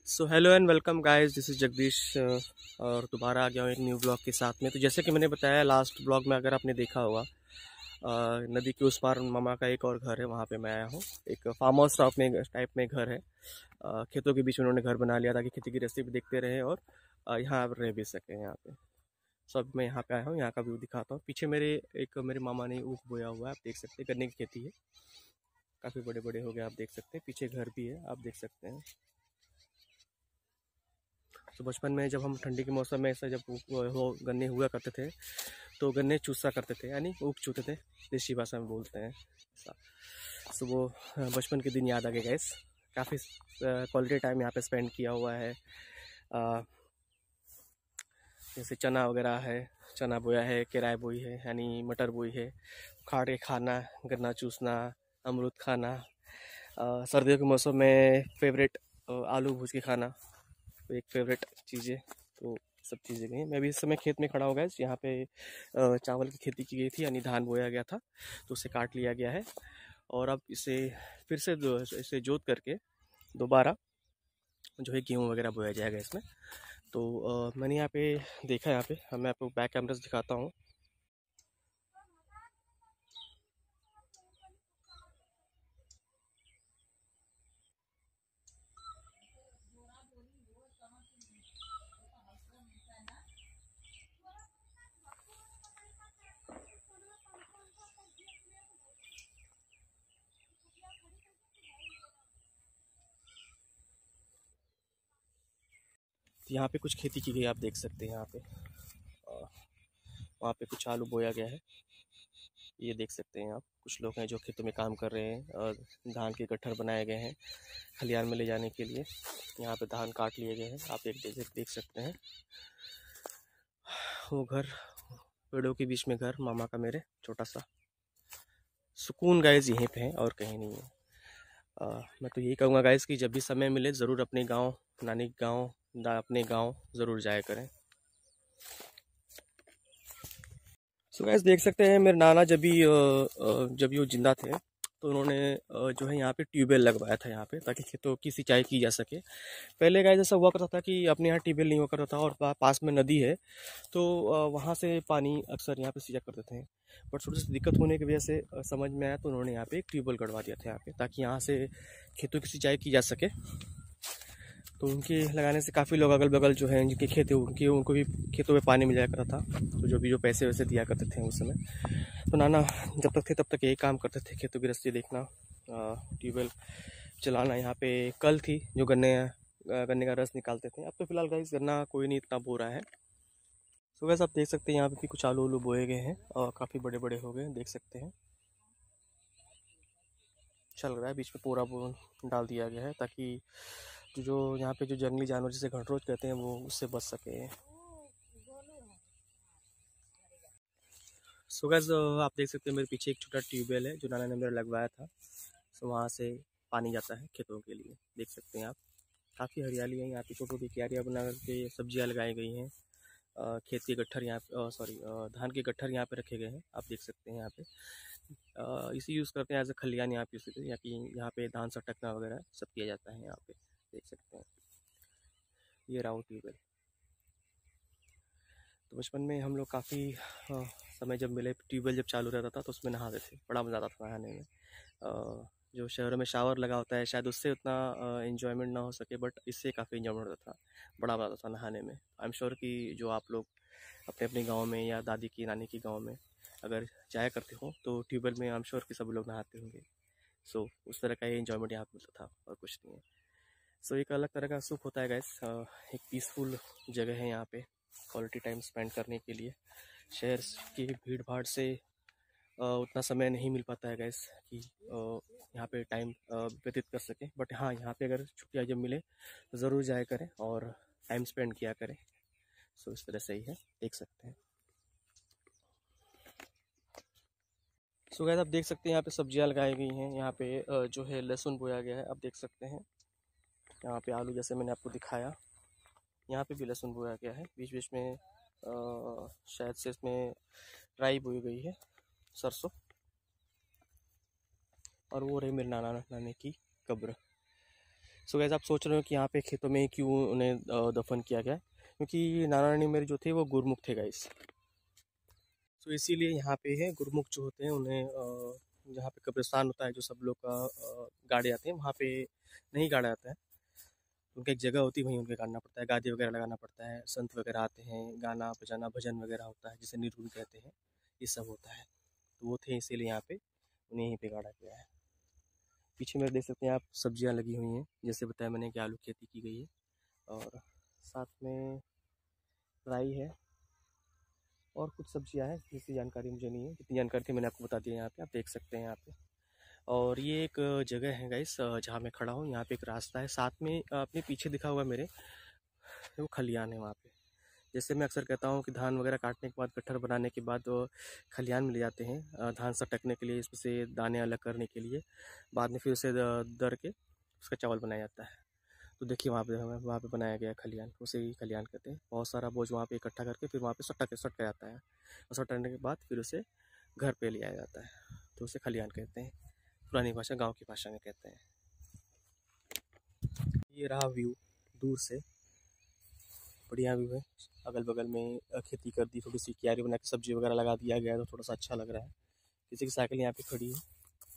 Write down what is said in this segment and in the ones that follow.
So hello and welcome guys, this is Jagdish और दोबारा आ गया हूँ एक न्यू ब्लॉग के साथ में। तो जैसे कि मैंने बताया लास्ट ब्लॉग में, अगर आपने देखा होगा, नदी के उस पार मामा का एक और घर है, वहाँ पे मैं आया हूँ। एक फार्म हाउस टाइप में घर है। खेतों के बीच में उन्होंने घर बना लिया ताकि खेती की रेसिपी देखते रहे और यहाँ आप रह भी सकें यहाँ पे। सो अब मैं यहाँ पे आया हूँ, यहाँ का व्यू दिखाता हूँ। पीछे मेरे मामा ने ऊख बोया हुआ है, आप देख सकते हैं। गन्ने की खेती है, काफ़ी बड़े बड़े हो गए, आप देख सकते हैं। पीछे घर भी है, आप देख सकते हैं। तो बचपन में जब हम ठंडी के मौसम में ऐसा जब गन्ने हुआ करते थे, तो गन्ने चूसा करते थे, यानी ऊख चूते थे, देसी भाषा में बोलते हैं ऐसा। तो वो बचपन के दिन याद आ गए गैस। काफ़ी क्वालिटी टाइम यहाँ पे स्पेंड किया हुआ है। अ, जैसे चना वगैरह है, चना बोया है, केराय बोई है, यानी मटर बोई है। उखाड़ के खाना, गन्ना चूसना, अमरूद खाना। सर्दियों के मौसम में फेवरेट आलू भूज के खाना, तो एक फेवरेट चीज़ है। तो सब चीज़ें गई। मैं भी इस समय खेत में खड़ा हो गया। यहाँ पे चावल की खेती की गई थी, यानी धान बोया गया था, तो उसे काट लिया गया है। और अब इसे फिर से इसे जोत करके दोबारा जो है गेहूँ वगैरह बोया जाएगा इसमें। तो मैंने यहाँ पे देखा, यहाँ पे मैं आपको बैक कैमरा से दिखाता हूँ। तो यहाँ पे कुछ खेती की गई, आप देख सकते हैं। यहाँ पे वहाँ पे कुछ आलू बोया गया है, ये देख सकते हैं आप। कुछ लोग हैं जो खेतों में काम कर रहे हैं और धान के गट्ठर बनाए गए हैं खलिहान में ले जाने के लिए। यहाँ पे धान काट लिए गए हैं, आप एक देख सकते हैं। वो घर, पेड़ों के बीच में घर, मामा का मेरे छोटा सा। सुकून गाइस यहीं पे है और कहीं नहीं है। मैं तो यही कहूँगा गाइस कि जब भी समय मिले ज़रूर अपने गांव, नानी गांव, अपने गांव ज़रूर जाया करें। सो गाइस देख सकते हैं, मेरे नाना जब भी वो जिंदा थे, तो उन्होंने जो है यहाँ पे ट्यूबवेल लगवाया था यहाँ पे, ताकि खेतों की सिंचाई की जा सके। पहले गाइस ऐसा हुआ करता था कि अपने यहाँ ट्यूबवेल नहीं हुआ करता था और पास में नदी है, तो वहाँ से पानी अक्सर यहाँ पे सिंचा करते थे। बट थोड़ी सी दिक्कत होने की वजह से समझ में आया, तो उन्होंने यहाँ पे एक ट्यूबवेल गड़वा दिया था यहाँ पे, ताकि यहाँ से खेतों की सिंचाई की जा सके। तो उनके लगाने से काफ़ी लोग अगल बगल जो है जिनके खेत है उनको भी खेतों में पानी मिल जाया करता था। तो जो पैसे वैसे दिया करते थे उस समय, तो नाना जब तक थे तब तक यही काम करते थे, खेतों की रस्सी देखना, ट्यूबवेल चलाना। यहाँ पे कल थी जो गन्ने का रस निकालते थे। अब तो फिलहाल गाइस गन्ना कोई नहीं इतना बो रहा है। तो वैसे आप देख सकते हैं यहाँ पे भी कुछ आलू उलू बोए गए हैं और काफ़ी बड़े बड़े हो गए, देख सकते हैं। अच्छा लग रहा है, बीच में पूरा डाल दिया गया है ताकि जो यहाँ पे जो जंगली जानवर जिसे घंटरोच कहते हैं वो उससे बच सके। सो गाइस आप देख सकते हैं मेरे पीछे एक छोटा ट्यूबवेल है जो नाना ने मेरा लगवाया था। सो वहाँ से पानी जाता है खेतों के लिए, देख सकते हैं आप। काफ़ी हरियाली है यहाँ पे, छोटी छोटी क्यारियाँ बना करके सब्जियाँ लगाई गई हैं। खेत के गट्ठर यहाँ, सॉरी, धान के गट्ठर यहाँ पे रखे गए हैं, आप देख सकते हैं यहाँ पे। इसी यूज़ करते हैं एज अ खलियान यहाँ पे, उसी यहाँ पे धान सटकना वगैरह सब किया जाता है यहाँ पे, देख सकते हैं। ये राउट ट्यूबवेल। तो बचपन में हम लोग काफ़ी समय जब मिले, ट्यूबवेल जब चालू रहता था तो उसमें नहाते थे, बड़ा मज़ा आता था नहाने में। जो शहरों में शावर लगा होता है शायद उससे उतना इन्जॉयमेंट ना हो सके, बट इससे काफ़ी इन्जॉयमेंट होता था, बड़ा मज़ा आता था नहाने में। आई एम श्योर कि जो आप लोग अपने अपने गाँव में या दादी की नानी की गाँव में अगर जाया करते हो तो ट्यूबवेल में आई एम श्योर कि सब लोग नहाते होंगे। सो उस तरह का ये इन्जॉयमेंट यहाँ पर मिलता था और कुछ नहीं है। सो एक अलग तरह का सुख होता है गैस। एक पीसफुल जगह है यहाँ पे क्वालिटी टाइम स्पेंड करने के लिए। शहर की भीड़ भाड़ से उतना समय नहीं मिल पाता है गैस कि यहाँ पे टाइम व्यतीत कर सकें। बट हाँ, यहाँ पे अगर छुट्टियाँ जब मिले तो ज़रूर जाया करें और टाइम स्पेंड किया करें। सो इस तरह से ही है, देख सकते हैं। सो गैस आप देख सकते हैं यहाँ पे सब्जियाँ लगाई गई हैं। यहाँ पे जो है लहसुन बोया गया है, आप देख सकते हैं। यहाँ पे आलू जैसे मैंने आपको दिखाया, यहाँ पे भी लहसुन बोया गया है। बीच बीच में शायद से इसमें राई बोई गई है, सरसों। और वो रही मेरे नाना नानी की कब्र। सो गाइस आप सोच रहे हो कि यहाँ पे खेतों में क्यों उन्हें दफन किया गया, क्योंकि नाना नानी मेरे जो थे वो गुरमुख थे गाइस। सो इसीलिए यहाँ पे है गुरमुख जो होते हैं उन्हें जहाँ पे कब्रिस्तान होता है जो सब लोग का गाड़े आते हैं वहाँ पे नहीं गाड़ा जाता है। उनकी एक जगह होती है वहीं उनके गाड़ना पड़ता है, गादी वगैरह लगाना पड़ता है, संत वगैरह आते हैं, गाना बजाना भजन वगैरह होता है जिसे निर्गुण कहते हैं, ये सब होता है। तो वो थे इसीलिए यहाँ पे उन्हें यहीं पे गाड़ा गया है। पीछे में देख सकते हैं आप सब्जियां लगी हुई हैं, जैसे बताया मैंने कि आलू की खेती की गई है और साथ में राई है और कुछ सब्जियां हैं जिसकी जानकारी मुझे नहीं है, जितनी जानकारी थी मैंने आपको बता दी है। यहाँ पे आप देख सकते हैं यहाँ पे। और ये एक जगह है गाइस जहाँ मैं खड़ा हूँ, यहाँ पे एक रास्ता है, साथ में अपने पीछे दिखा हुआ है मेरे वो खलियान है वहाँ पे। जैसे मैं अक्सर कहता हूँ कि धान वगैरह काटने के बाद गट्ठर बनाने के बाद खलियान में ले जाते हैं धान सटकने के लिए, इसमें से दाने अलग करने के लिए, बाद में फिर उसे दर के उसका चावल बनाया जाता है। तो देखिए वहाँ पे बनाया गया खलियान, उसे ही खलियान कहते हैं। बहुत सारा बोझ वहाँ पे इकट्ठा करके फिर वहाँ पे सटका जाता है और सटकने के बाद फिर उसे घर पे ले आया जाता है, तो उसे खलियान कहते हैं, पुरानी भाषा गाँव की भाषा में कहते हैं। ये रहा व्यू दूर से, बढ़िया व्यू है। अगल बगल में खेती कर दी, थोड़ी सी क्यारी बना के सब्जी वगैरह लगा दिया गया है, तो थोड़ा सा अच्छा लग रहा है। किसी की साइकिल यहाँ पे खड़ी है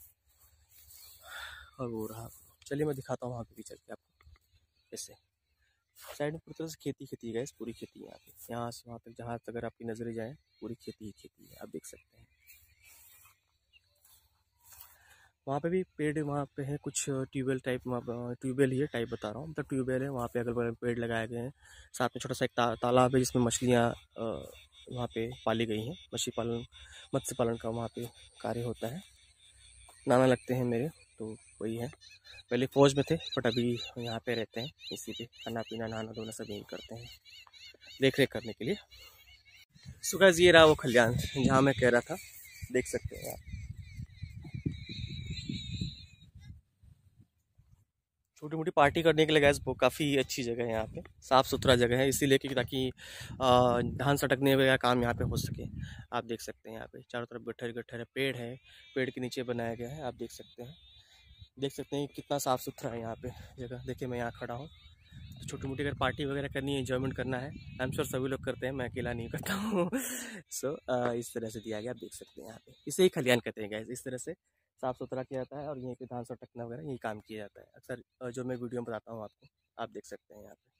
और वो रहा। चलिए मैं दिखाता हूँ वहाँ पे भी चल के आपको। ऐसे साइड में पूरी तरह से खेती खेती है, पूरी खेती है यहाँ पे, यहाँ से वहाँ तक जहाँ तक अगर आपकी नजरें जाए पूरी खेती ही खेती है, आप देख सकते हैं। वहाँ पे भी पेड़ वहाँ पे है कुछ ट्यूबवेल टाइप, ट्यूबवेल ही टाइप बता रहा हूँ, मतलब ट्यूबवेल है वहाँ पे, अगल बगल पेड़ लगाए गए हैं। साथ में छोटा सा एक तालाब है जिसमें मछलियाँ वहाँ पे पाली गई हैं, मत्स्य पालन का वहाँ पे कार्य होता है। नाना लगते हैं मेरे, तो वही है। पहले फौज में थे बट अभी यहाँ पे रहते हैं, इसी पे खाना पीना नहाना धोना सब यही करते हैं, देख रेख करने के लिए। सो गाइस ये रहा वो खलियान जहाँ मैं कह रहा था, देख सकते हैं आप। छोटी मोटी पार्टी करने के लिए गैस वो काफ़ी अच्छी जगह है, यहाँ पे साफ़ सुथरा जगह है, इसीलिए कि ताकि धान सटकने वगैरह काम यहाँ पे हो सके। आप देख सकते हैं यहाँ पे चारों तरफ गट्ठर गट्ठर है, पेड़ है, पेड़ के नीचे बनाया गया है, आप देख सकते हैं कितना साफ़ सुथरा है यहाँ पे जगह। देखिए मैं यहाँ खड़ा हूँ, तो छोटी मोटी अगर पार्टी वगैरह करनी है, एंजॉयमेंट करना है, आई एम श्योर सभी लोग करते हैं, मैं अकेला नहीं करता हूँ। सो इस तरह से दिया गया, आप देख सकते हैं यहाँ पे, इसे ही खलियान कहते हैं गैस। इस तरह से साफ़ सुथरा किया जाता है और यहीं पे धान सटकना वगैरह यही काम किया जाता है अक्सर, जो मैं वीडियो में बताता हूँ आपको, आप देख सकते हैं यहाँ पे।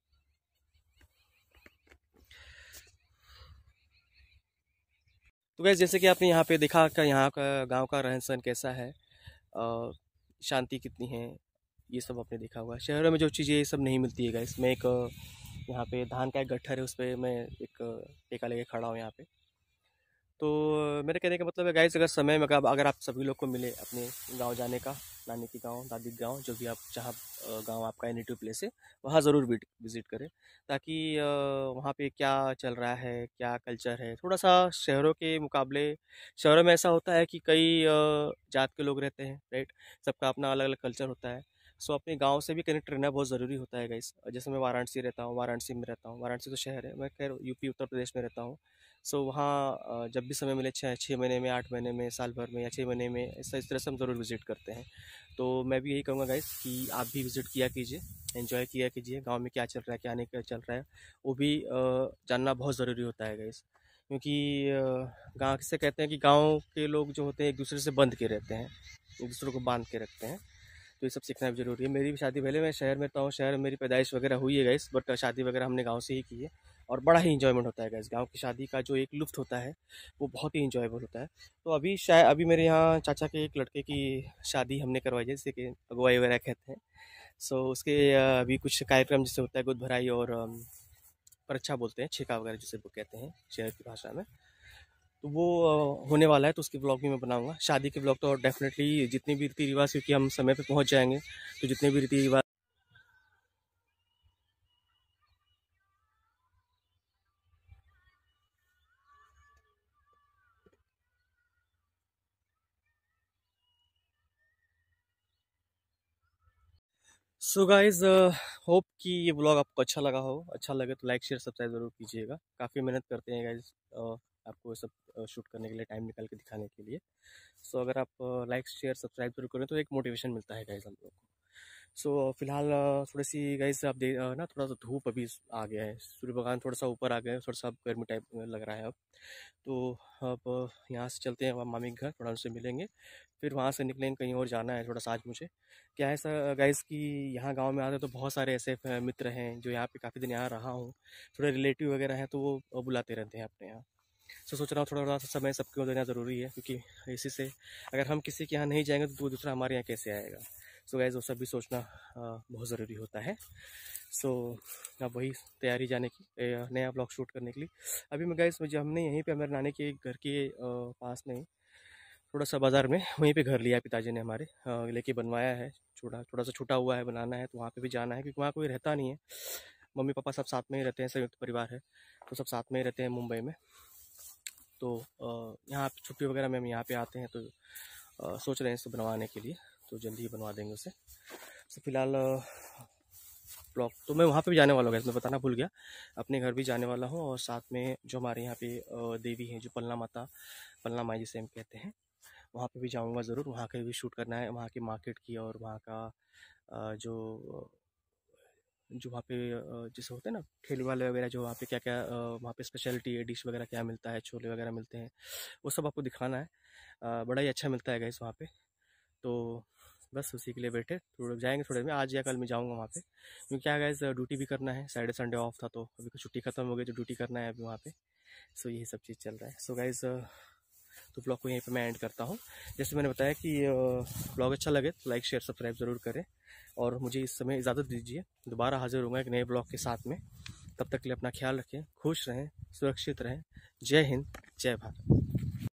तो गैस जैसे कि आपने यहाँ पे देखा कि यहाँ का गाँव का रहन सहन कैसा है, शांति कितनी है, ये सब आपने देखा हुआ है। शहरों में जो चीज़ें ये सब नहीं मिलती है गाइस। मैं एक यहाँ पे धान का एक गट्ठर है, उस पर मैं एक टेका लेके खड़ा हूँ यहाँ पे। तो मेरे कहने का मतलब है गाइस, अगर समय में अगर आप सभी लोग को मिले अपने गांव जाने का, नानी की गांव, दादी की गांव, जो भी आप जहाँ गांव आपका नेटिव प्लेस है, वहाँ ज़रूर विज़िट करें, ताकि वहाँ पे क्या चल रहा है, क्या कल्चर है, थोड़ा सा शहरों के मुकाबले। शहरों में ऐसा होता है कि कई जात के लोग रहते हैं, राइट, सबका अपना अलग अलग कल्चर होता है। सो अपने गांव से भी कनेक्ट रहना बहुत ज़रूरी होता है गाइस। जैसे मैं वाराणसी रहता हूँ, वाराणसी में रहता हूँ, वाराणसी तो शहर है, मैं खैर यूपी उत्तर प्रदेश में रहता हूँ। सो वहाँ जब भी समय मिले, 6 महीने में, 8 महीने में, साल भर में या 6 महीने में, इस तरह से हम ज़रूर विज़िट करते हैं। तो मैं भी यही कहूँगा गाइस कि आप भी विज़िट किया कीजिए, एंजॉय किया कीजिए, गांव में क्या चल रहा है, क्या नहीं क्या चल रहा है, वो भी जानना बहुत ज़रूरी होता है गाइस। क्योंकि गाँव से कहते हैं कि गाँव के लोग जो होते हैं एक दूसरे से बंध के रहते हैं, एक दूसरे को बांध के रखते हैं, तो ये सब सीखना भी ज़रूरी है। मेरी भी शादी, पहले मैं शहर में रहता हूँ, शहर में मेरी पैदाइश वगैरह हुई है गाइस, बट शादी वगैरह हमने गांव से ही की है और बड़ा ही इंजॉयमेंट होता है गाइस। गांव की शादी का जो एक लुत्फ़ होता है वो बहुत ही इंजॉयबल होता है। तो अभी मेरे यहाँ चाचा के एक लड़के की शादी हमने करवाई है, जैसे कि अगुवाई वगैरह कहते हैं। सो उसके अभी कुछ कार्यक्रम जैसे होता है, गोद भराई और परीक्षा बोलते हैं, छेका वगैरह जिसे वो कहते हैं शहर की भाषा में, तो वो होने वाला है, तो उसकी ब्लॉग भी मैं बनाऊंगा। शादी के ब्लॉग तो डेफिनेटली जितने भी रीति रिवाज, क्योंकि हम समय पे पहुंच जाएंगे, तो जितने भी रीति रिवाज। सो गाइज होप कि ये ब्लॉग आपको अच्छा लगा हो, अच्छा लगे तो लाइक शेयर सब्सक्राइब जरूर कीजिएगा। काफ़ी मेहनत करते हैं गाइज आपको ये सब शूट करने के लिए, टाइम निकाल के दिखाने के लिए। सो अगर आप लाइक शेयर सब्सक्राइब जरूर करें तो एक मोटिवेशन मिलता है गाइज हम लोग को। सो फिलहाल थोड़ी सी गाइस आप देख ना थोड़ा सा धूप अभी आ गया है, सूर्य भगवान थोड़ा सा ऊपर आ गए हैं, थोड़ा सा गर्मी टाइप लग रहा है अब। तो अब यहाँ से चलते हैं वहाँ मामी के घर, थोड़ा उनसे मिलेंगे, फिर वहाँ से निकलेंगे, कहीं और जाना है थोड़ा सा आज मुझे। क्या है सर गाइस कि यहाँ गांव में आते तो बहुत सारे ऐसे मित्र हैं जो यहाँ पे काफ़ी दिन यहाँ रहा हूँ, थोड़े रिलेटिव वगैरह हैं, तो वो बुलाते रहते हैं अपने यहाँ। तो सोच रहा हूँ थोड़ा सा समय सबको देना ज़रूरी है, क्योंकि इसी से अगर हम किसी के यहाँ नहीं जाएंगे तो दूसरा हमारे यहाँ कैसे आएगा। सो गाइस वो सब भी सोचना बहुत ज़रूरी होता है। सो अब वही तैयारी जाने की, नया ब्लॉग शूट करने के लिए। अभी मैं गाइस मुझे हमने यहीं पे मेरे नानी के घर के पास में थोड़ा सा बाज़ार में वहीं पे घर लिया है पिताजी ने हमारे, लेके बनवाया है। थोड़ा सा छूटा हुआ है, बनाना है, तो वहाँ पे भी जाना है क्योंकि वहाँ कोई रहता नहीं है। मम्मी पापा सब साथ में ही रहते हैं, संयुक्त परिवार है, तो सब साथ में ही रहते हैं मुंबई में। तो यहाँ पे छुट्टी वगैरह में हम यहाँ पे आते हैं, तो सोच रहे हैं इसको बनवाने के लिए, तो जल्दी ही बनवा देंगे उसे। तो फिलहाल ब्लॉग तो मैं वहाँ पे भी जाने वाला हूँ, मैं बताना भूल गया, अपने घर भी जाने वाला हूँ, और साथ में जो हमारे यहाँ पे देवी हैं, जो पलना माता, पलना माई जिसे हम कहते हैं, वहाँ पे भी जाऊँगा ज़रूर। वहाँ का भी शूट करना है, वहाँ की मार्केट की, और वहाँ का जो वहाँ पे जैसे होते हैं ना ठेले वाले वगैरह, जो वहाँ पे क्या क्या वहाँ पे स्पेशलिटी है, डिश वगैरह क्या मिलता है, छोले वगैरह मिलते हैं, वो सब आपको दिखाना है। बड़ा ही अच्छा मिलता है गाइस वहाँ पे। तो बस उसी के लिए बैठे, थोड़ा जाएंगे थोड़े में, आज या कल मैं जाऊँगा वहाँ पे, क्योंकि क्या गाइस ड्यूटी भी करना है, सैटरडे संडे ऑफ था, तो अभी तो छुट्टी खत्म हो गई, तो ड्यूटी करना है अभी वहाँ पे। सो यही सब चीज़ चल रहा है। सो गाइस तो ब्लॉग को यहीं पे मैं एंड करता हूँ। जैसे मैंने बताया कि ब्लॉग अच्छा लगे तो लाइक शेयर सब्सक्राइब ज़रूर करें, और मुझे इस समय इजाज़त दीजिए। दोबारा हाजिर होंगे एक नए ब्लॉग के साथ में। तब तक के लिए अपना ख्याल रखें, खुश रहें, सुरक्षित रहें। जय हिंद, जय भारत।